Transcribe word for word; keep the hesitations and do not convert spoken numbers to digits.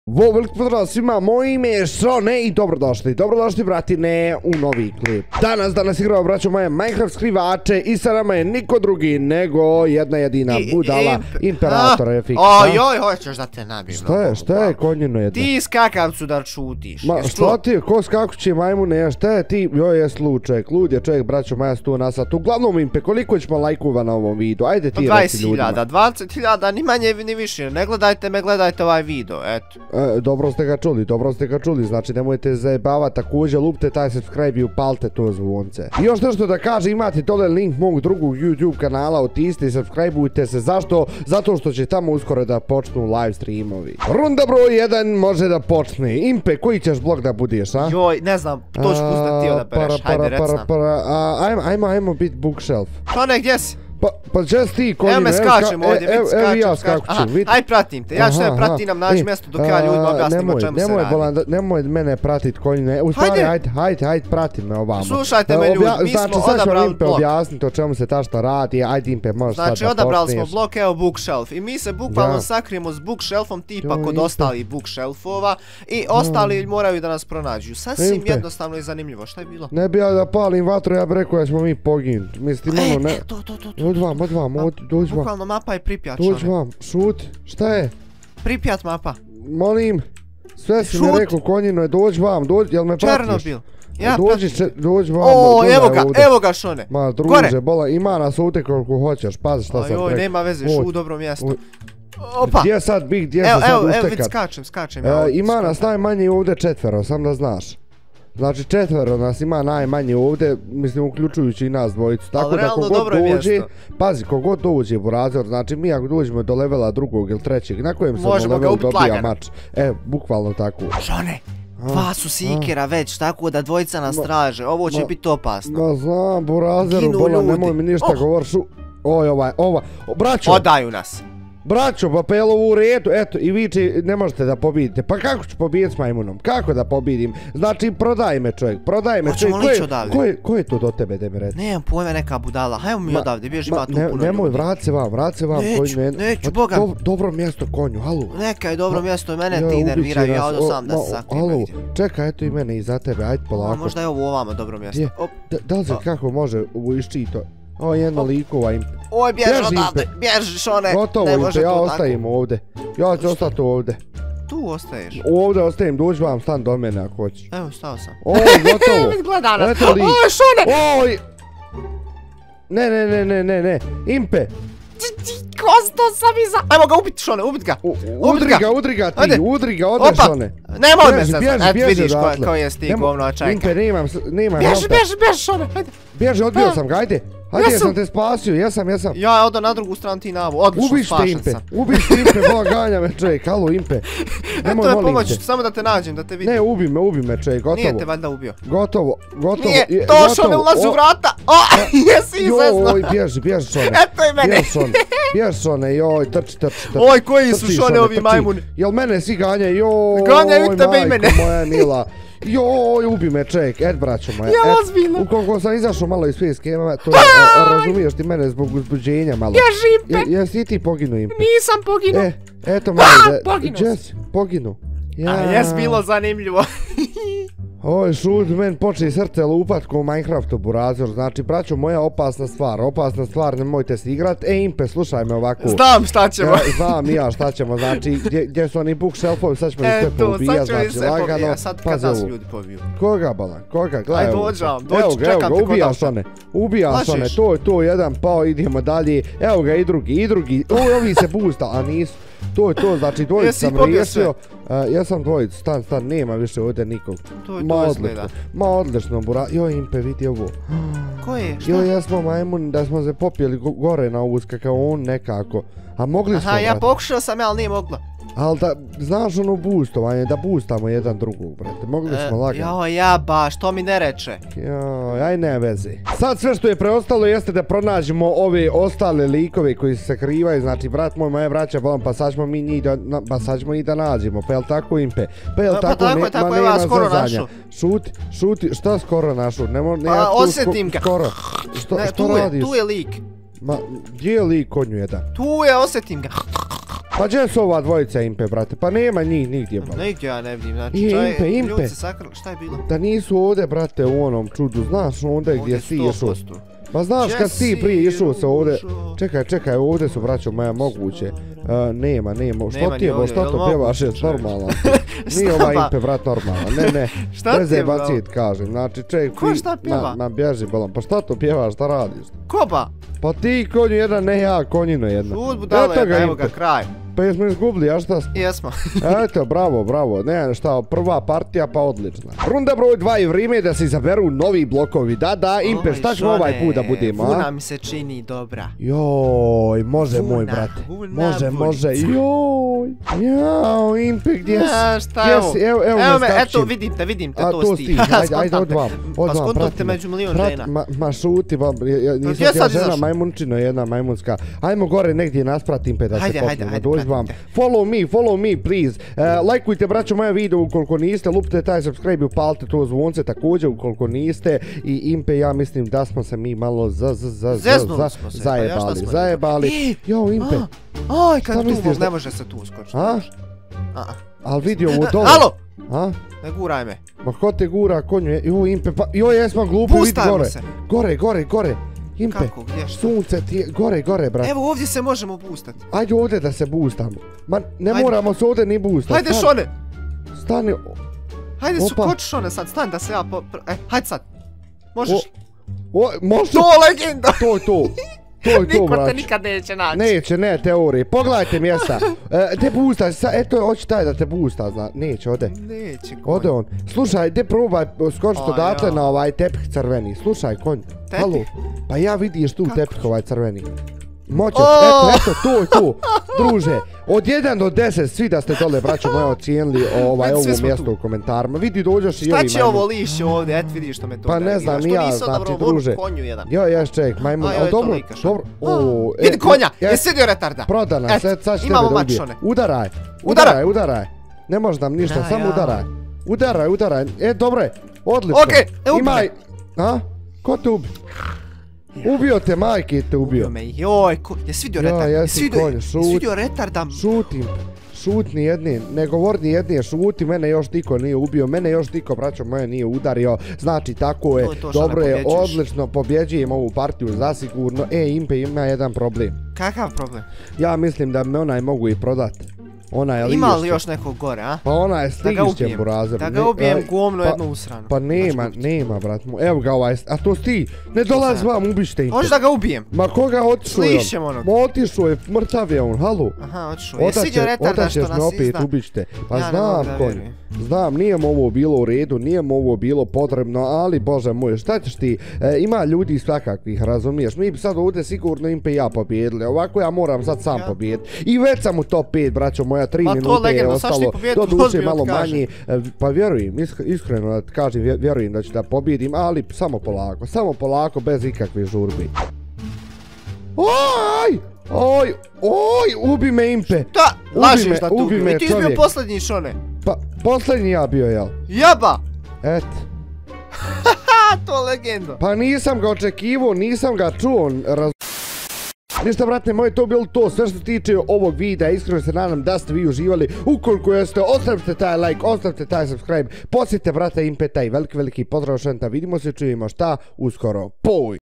Vo, veliko pozdrav svima, moje ime je Šone i dobrodošli, dobrodošli bratine u novi klip. Danas, danas igramo braćo moje Minecraft skrivače i sa nama je niko drugi nego jedna jedina budala imperatora je fiks. Ojoj, hoćeš da te nabijem. Šta je, šta je konjino jedna? Ti skakavcu da čutiš. Ma šta ti je, ko skakući majmune, šta je ti, joj je slučajek, lud je čovjek braćo moja stu nasad. Uglavnom Impe, koliko ćemo lajkova na ovom videu, ajde ti reci ljudima. dvadeset hiljada, ni manje ni više, ne gledajte me, gledajte ovaj video, eto. E, dobro ste ga čuli, dobro ste ga čuli, znači nemojte zajebavati, također lupte taj subscribe i upalite to zvonce. I još nešto da kaže, imate dole link mog drugog YouTube kanala, otisnite i subscribeujte se, zašto? Zato što će tamo uskoro da počnu live streamovi. Runda broj jedan može da počne. Impe, koji ćeš blok da budeš, a? Joj, ne znam, to ću pustati ti odabereš, hajde rec nam. Ajmo, ajmo, ajmo bit bookshelf. Šone, gdje si? Pa, pa čest ti konjine, evo me skačem ovdje, vidi skačem, evo ja skakuću, vidi. Aj pratim te, ja ću te prati nam naći mjesto dok ja ljudima objasnim o čemu se radi. Nemoj mene pratit konjine, u stvari hajde, hajde, hajde prati me ovamo. Slušajte me ljudi, mi smo odabrali blok. Objasniti o čemu se ta šta radi, ajde Impe možeš sad da počneš. Znači odabrali smo blok, evo bookshelf i mi se bukvalno sakrijemo s bookshelfom tipa kod ostalih bookshelfova i ostali moraju da nas pronađu. Sasvim jednostavno i zanimljivo, šta je bilo? Ne bi ja da palim vatru, ja bi rekao da ćemo mi poginuti. Mislim, ono ne... To, to, to, to. Dođi vam. Bukvalno mapa je Pripjat, Šone. Dođi vam, šut, šta je? Pripjat mapa. Molim, sve si mi rekao konjino je, dođi vam, dođi, jel me pratiš? Černobil. Ja pratim. Dođi vam. O, evo ga, evo ga Šone. Ma druže, bola, ima nas ovdje koliko hoćeš, pazi šta sam rekao. Ojoj, nema veze, šu u dobro mjesto. Opa. Gdje sad bih, gdje se sad ustekat? Evo, vidi skačem, skačem. Ima nas najmanje ovdje četvero, sam da znaš. Znači četvero nas ima najmanje ovdje, mislim uključujući i nas dvojicu, tako da kogod dođe, pazi kogod dođe burazor, znači mi ako dođemo do levela drugog ili trećeg, na kojem se level dobija mač, e, bukvalno tako. Šone, dva su sikera već, tako da dvojica nas traže, ovo će biti opasno. Ma znam, burazeru, bola, nemoj mi ništa govoriš, oj ovaj, ova, braćo. Odaju nas. Braćo, pa je ovo u redu, eto, i vi ne možete da pobedite. Pa kako ću pobediti s majmunom? Kako da pobedim? Znači, prodaj me čovjek, prodaj me čovjek. Hoćemo lići odavde. Ko je to do tebe, da mi reci? Nemam pojma, neka budala, hajmo mi odavde, bježi ima tu puno ljudi. Nemoj, vrati se vam, vrati se vam. Neću, neću, boga. Dobro mjesto konju, halu. Neka je dobro mjesto i mene ti nerviraju, ja odo sam da se sakrijem. Halu, čekaj, eto i mene iza tebe, ajde polako. Možda je ovo ovamo dobro mjesto. Da li se kako može iščito? O, jedno likova Impe. Oj, bježi odavde, bježi Šone. Gotovo Impe, ja ostajem ovdje. Ja ću ostati ovdje. Tu ostaješ? Ovdje ostajem, dođi vam stan do mene ako hoćeš. Evo, stao sam. Oj, gotovo. Gleda nas. Oj, Šone! Oj! Ne, ne, ne, ne, ne, ne. Impe! Kosto sam iza... Ajmo ga ubiti, Šone, ubit ga. Udri ga, udri ga ti, udri ga, ode Šone. Nemoj me sad, eto vidiš ko je stig govno, čekaj. Impe, nemam, nemam. Bježi, bježi, bježi, Šone, hajde. Bježi, odbio sam ga, ajde. Hajde, ja sam te spasio, jesam, jesam. Ja odo na drugu stranu ti navu, odlično, spašen sam. Ubiš te Impe, bola ganja me čovjek, halo Impe. Eto me pomoći, samo da te nađem, da te vidim. Ne, ubi me, ubi me čovjek, gotovo. Nije te valjda ubio. Gotovo, gotovo. Nije, to Šone ulazi u vrata. O, jesi izvezno. Joj, bježi, bježi Šone. Eto i mene. Bježi Šone, bježi Šone, joj, trči, trči, trči. Oj, koji su Šone ovi majmuni. Jel mene svi ganja, joj, ganjaju tebe i mene. Moja mila. Joj, ubi me čovjek, et braćo moja. Ja ozbiljno. Ukoliko sam izašao malo iz svoje skeme, to razumiješ ti mene zbog uzbuđenja malo. Bježi Impe. Jesi ti poginu Impe? Nisam poginu. E, eto malo da... Poginu. Jesi, poginu. A jes bilo zanimljivo. Oj, šut, men počne srce lupat ko u Minecraftu burazor, znači braćo moja opasna stvar, opasna stvar, nemojte se igrat. E Impe, slušaj me ovako. Znam šta ćemo. Znam i ja šta ćemo, znači gdje su oni bookshelfovi, sad ćemo ih sve poubijat, znači lagano. Sad kad nas ljudi pobiju. Koga bala, koga, gledaj ovo. Aj dođam, dođu, čekam te kod auta. Šone, ubija Šone, to je to, jedan pao, idemo dalje, evo ga i drugi, i drugi, ovi se boosta, a nisu. To je to, znači dvojicu sam riješio, ja sam dvojicu, stan, stan, nema više ovdje nikog. To je to izgleda. Ma odlično, bura, joj Impe, vidi ovo. Ko je, šta? Joj, jesmo majmuni da smo se popijeli gore na ovu skakaon nekako, a mogli smo... Aha, ja pokušao sam, ali nije mogla. Ali da, znaš ono boostovanje, da boostamo jedan drugog, brate, mogli smo lagano. Joj, ja baš, to mi ne reče. Joj, aj ne veze. Sad sve što je preostalo jeste da pronađemo ove ostale likove koji se sakrivaju, znači brat moj, moje braća, volim, pa sad ćemo mi njih da, pa sad ćemo i da nađemo, pa jel tako Impe? Pa jel tako, tako je, tako je, ja skoro našu. Šuti, šuti, šta skoro našu? Pa osjetim ga. Skoro, što radiš? Tu je lik. Ma, gdje je lik konju jedan? Tu je, osjetim ga. Pa gdje su ova dvojica Impe, brate? Pa nema njih nigdje, brate. Nigdje ja ne vidim, znači I, čaj, Impe, Impe. ljudi se sakrili, šta je bilo? Da nisu ovdje, brate, u onom čudu, znaš ondje gdje si išao. Pa znaš kad si prije išao se ovdje, čekaj, čekaj, ovdje su, braćo moja, moguće. Uh, nema, nema, što ti je, bo, što to pjevaš, je normalno. Nije ova Impe, brat, normalno, ne, ne. Šta ti je, bro? Bezebacit, kažem, znači, ček, ko šta pjeva? Ma, ma bježi, bolam, pa šta to pjevaš, šta radiš? Ko ba? Pa ti konju jedan, ne ja, konjino jedna. Šut budalo jedna, evo ga, kraj. Pa jesmo izgubili, a šta? Jesmo. Eto, bravo, bravo, ne šta, prva partija pa odlična. Runda broj dva i vrijeme je da se izaberu novi blokovi, da, da, Impe, šta ćemo ovaj put da budemo, a? Vuna mi se čini dobra. Joj, može moj brate, može, može, joj, jao, Impe, gdje si, gdje si, evo, evo me skačim. Eto, vidim te, vidim te, to stiš. Ajde, ajde, odvam, odvam, pa skontam prati te me. među milion žena. Ma šuti, nisam ja žena majmunčina, jedna majmunska. Ajmo gore negdje nasprat Impe da se popnemo, dođi vam. Follow me, follow me, please. Uh, lajkujte, braćo, moje video ukoliko niste, lupite taj subscribe i upalite to zvonce također ukoliko niste. I Impe, ja mislim da smo se mi malo za, za, za, za, za, zajebali, zajebali. Jo, Impe. Aj, kad tu mog, ne može se tu uskočiti. A? Al vidio ovo dole. Alo! A? Ne guraj me. Ma ko te gura, konju, jo, Impe, pa, joj, jesmo glupi, vidi gore. Gore, gore, gore. Impe, kako, gdje, što? Sunce ti je, gore, gore, brate. Evo ovdje se možemo boostati. Ajde ovdje da se boostamo. Ma, ne Ajde. moramo se ovdje ni boostati. Hajde Šone! Stani. Hajde su, koči Šone sad, stani da se ja po... E, hajde sad. Možeš? O, o može. To legenda! To je to. To je to, Niko brać. te nikad neće naći. Neće, ne, teorije. Pogledajte mjesta. E, te boosta, eto, hoće taj da te boosta, zna. Neće, ode. Neće, konj. Ode on. Slušaj, de probaj skočiti odatle na ovaj tepih crveni. Slušaj, konj. Tepih? Halo. Pa ja vidiš tu tepih ovaj crveni. Moćeš, Oh! eto, eto, to je to. Druže, od jedan do deset, svi da ste dole, braćo moje, ocijenili ovaj, ovo mjesto u komentarima. Vidi, dođeš i ovi majmun. Šta će ovo lišće ovdje, et vidiš što me to Pa ne znam, i ja, znači, druže. Jo, jes, ček, majmun, ali dobro, dobro. Vidi konja, jesi vidio retarda? Prodana, sad će tebe da ubije. Udaraj, udaraj, udaraj. Ne možeš nam ništa, samo udaraj. Udaraj, udaraj, e, dobro je, odlično. Okej, e, ubij me. A? Ko te ubi? Ubio te, majke te ubio. Ubio me, joj, jesi vidio retard? Jesi vidio retarda? Šutim, šutni jedni, ne govor ni jedni, šuti, mene još niko nije ubio, mene još niko, braćo moje, nije udario, znači tako je, dobro je, odlično, pobjeđujem ovu partiju zasigurno. E, Impe ima jedan problem. Kakav problem? Ja mislim da me onaj mogu i prodati. Ima li još nekog gore, a? Pa ona je s ligišćem, burazer. Da ga ubijem gumno jednu usranu. Pa nema, nema, brat mu. Evo ga ovaj, a to si ti. Ne dolazi vam, ubište Impe. Hoćeš da ga ubijem? Ma koga otišao je on? Slišćem onog. Ma otišao je, mrtav je on, halo. Aha, otišao je. Jesi vidio retarda što nas izda? Otaćeš me opet ubište. Pa znam, konj. Znam, nije mu ovo bilo u redu, nije mu ovo bilo potrebno, ali bože moj, šta ćeš ti? Ima ljudi svakakvih, razumiješ? Mi bi sad ovdje sigurno Impe i ja pobjedili. Ovako ja moram sad sam pobjediti. I već sam u top pet, braćo moja, tri minute je ostalo, do duše malo manje, pa vjerujem, iskreno da ti kažem, vjerujem da ću da pobjedim, ali samo polako, samo polako, bez ikakve žurbi. Oj, oj, oj, ubi me Impe. Da, lažiš da tu ubio, i ti izbio posljednji Šone. Pa, posljednji ja bio, jel? Jeba! Et. Haha, to legendo. Pa nisam ga očekivao, nisam ga čuo, raz... Ništa, brate moji, to bilo to sve što tiče ovog videa, iskreno se nadam da ste vi uživali. Ukoliko jeste, ostavite taj like, ostavite taj subscribe, posjetite brate Impe taj veliki veliki pozdrav šenta, vidimo se, čujemo šta uskoro, poj!